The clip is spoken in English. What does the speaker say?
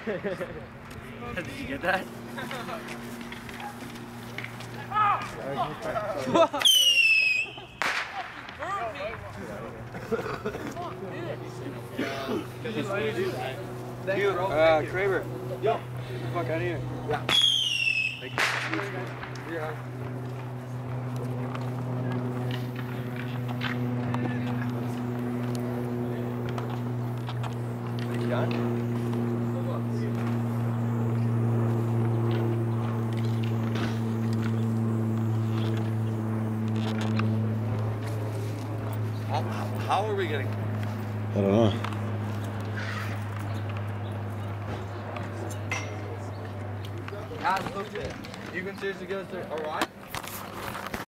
Did you get that? Kramer. Yo. Get the fuck out of here. Yeah. Thank you. Yeah. Are you done? How are we getting? I don't know. You can seriously give us a ride?